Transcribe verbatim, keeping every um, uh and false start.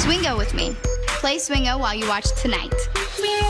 Swingo with me. Play Swingo while you watch tonight.